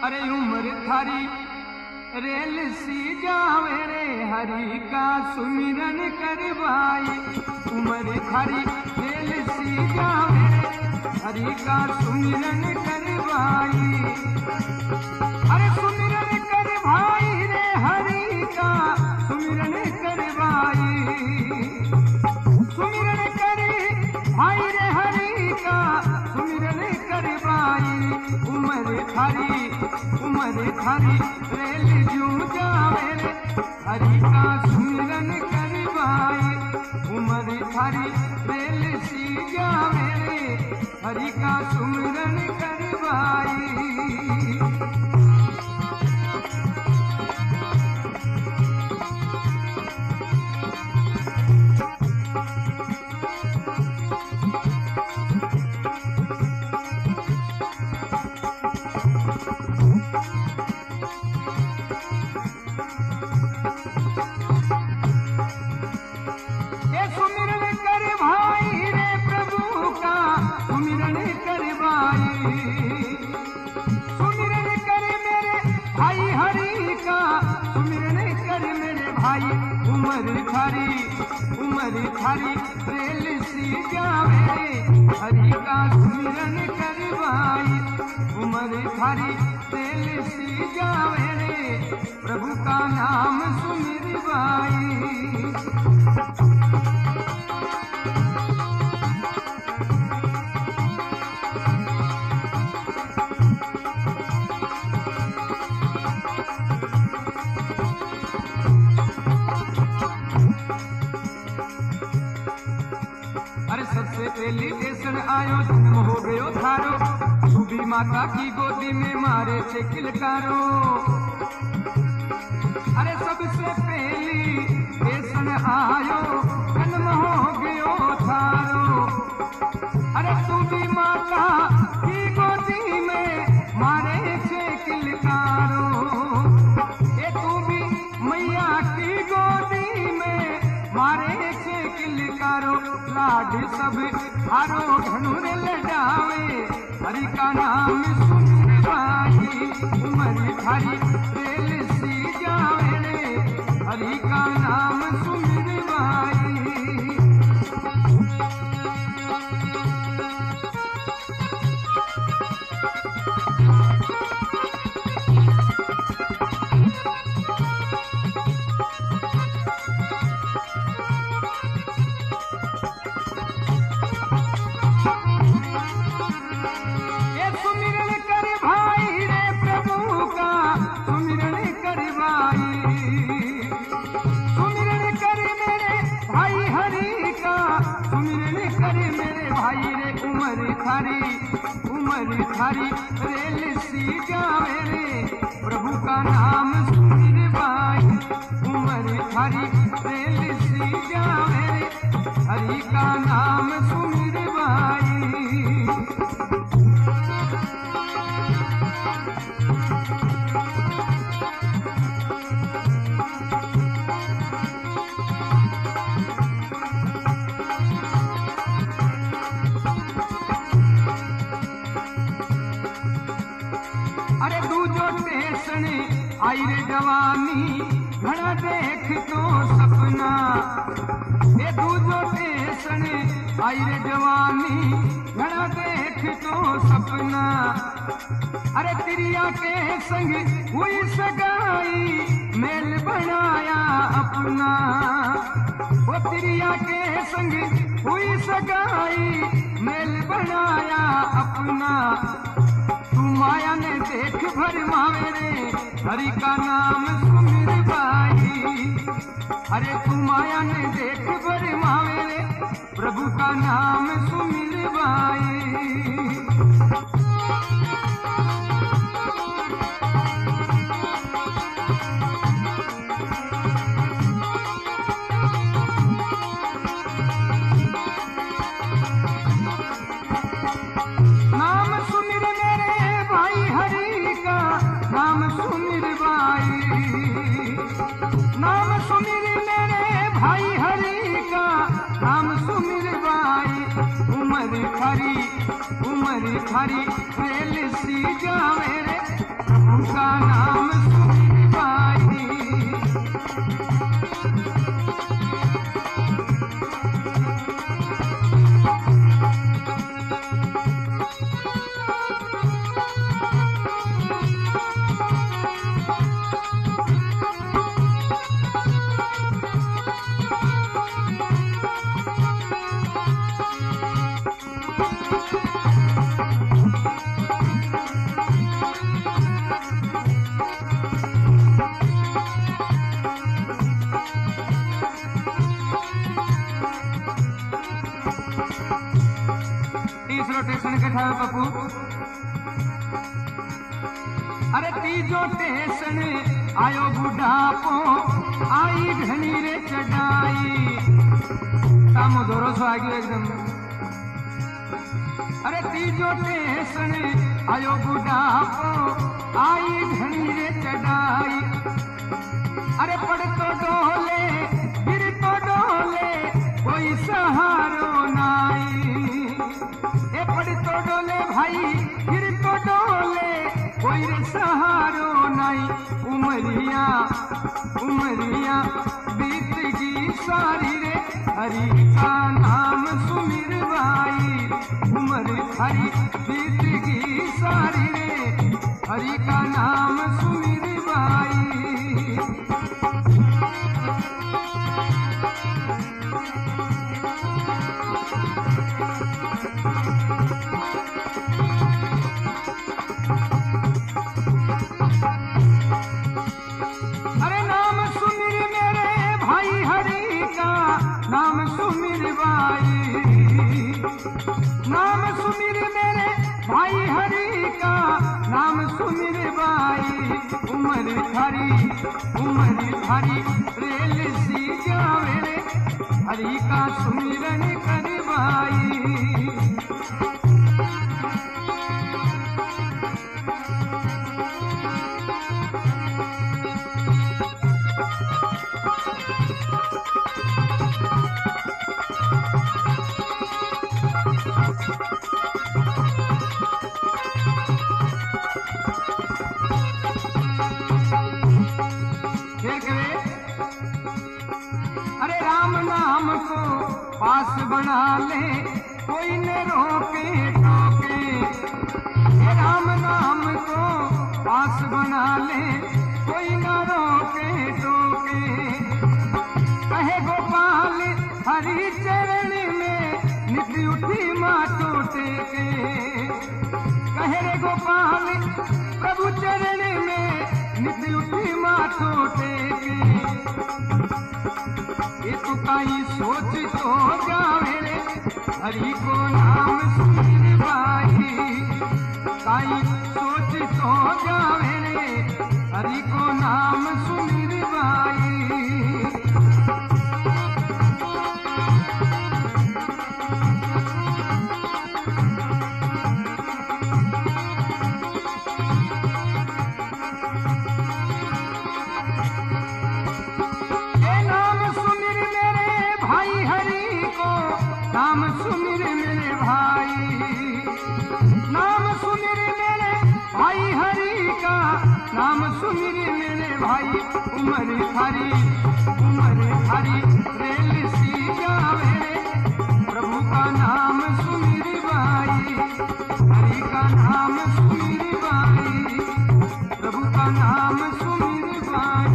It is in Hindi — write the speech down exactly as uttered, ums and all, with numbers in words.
अरे उम्र थारी रेल सी जावे रे हरि का सुमिरन करवाई। उम्र थारी रेल सी जावे रे हरि का सुमिरन करवाई। अरे सुमिरन कर भाई रे हरि का सुमिरन करवाई। सुमिरन करे भाई रे हरि का सुमिरन करवाई। उम्र थारी उम्र थारी रेल जू जावे रे हरि का सुमिरन करवाई। उम्र थारी रेल सी जावे रे हरि का सुमिरन करवाई। उम्र थारी उम्र थारी रेल सी जावे हरि का सुमिरन करवाई। उम्र थारी रेल सी जावे रे प्रभु का नाम सुमिरवाई। सबसे पहली देशन आयो जन्म हो गयो थारो। सुबी माता की गोदी में मारे छे किलकारो। अरे सबसे पहली देशन आयो जन्म हो गयो थारो। अरे सुबी माता की गोदी में मारे छे किलकारो। ये तू भी मैया की गोदी में मारे छे किलकारो। लाड सब हारो धनुर लडावे हरि का नाम सुनवाई। उम्र थारी रेल सी जावे रे हरि का नाम सुनवाई। उम्र थारी उम्र थारी रेल सी जावे रे प्रभु का नाम सुमिरवाई। उम्र थारी रेल सी जावे रे हरि का नाम सुमिरवाई। अरे दूजो टेसन आई रे जवानी घड़ा देख तो सपना। ये दूजो टेसन आई रे जवानी घड़ा देख तो सपना। अरे तिरिया के संग हुई सगाई मेल बनाया अपना। वो तिरिया के संग हुई सगाई मेल बनाया अपना। तू माया ने देख भर मावे रे हरि का नाम सुमिरवाई। अरे तू माया ने देख भर मावे रे प्रभु का नाम सुमिरवाई। नाम सुमिरवाई नाम सुमिर मेरे भाई हरि का नाम सुमिरवाई। उम्र थारी उम्र थारी रेल सी जावे रे प्रभु का नाम सुमिर भाई। तीसरो टेशन के ठावे पप्पू। अरे तीजो टेशन आयो बुढ़ापो आई घनी रे चढ़ाई। सामो दोरो सो आ गयो एकदम। अरे तीजो टेशन आयो बुढ़ापो आई घनी रे चढ़ाई। अरे पड़ तो डोले गिर तो डोले कोई सहारो नाई। ए पड़ तो डोले भाई गिर तो डोले कोई रे सहारो नाई। उमरिया उमरिया बीत गई सारी रे हरि का नाम सुमिर भाई। उमर हरि बीत गई सारी रे हरि का नाम सुमिर भाई। नाम सुमिर भाई नाम सुमिर मेरे भाई हरि का नाम सुमिर भाई। उमर हरि उमर हरि रेल सी जावे रे हरि का सुमिरन कर भाई। अरे राम नाम को पास बना ले कोई न रोके टोके। ये राम नाम को पास बना ले कोई न रोके टोके। कहे गोपाल हरि चरण में नित उठी माथो टेके। कहे रे गोपाल प्रभु चरण में नित उठी माथो टेके। ये तो काई सोच तो जावे रे हरि को नाम सुमिर भाई। काई सोच तो जावे रे हरि को नाम सुमिर भाई। नाम सुमिर मेरे भाई नाम सुमिर मेरे भाई हरि का नाम सुमिर मेरे भाई। उमर हरि उमर हरि रेल सी जावे रे प्रभु का नाम सुमिर भाई। हरि का नाम सुमिर भाई प्रभु का नाम सुमिर भाई।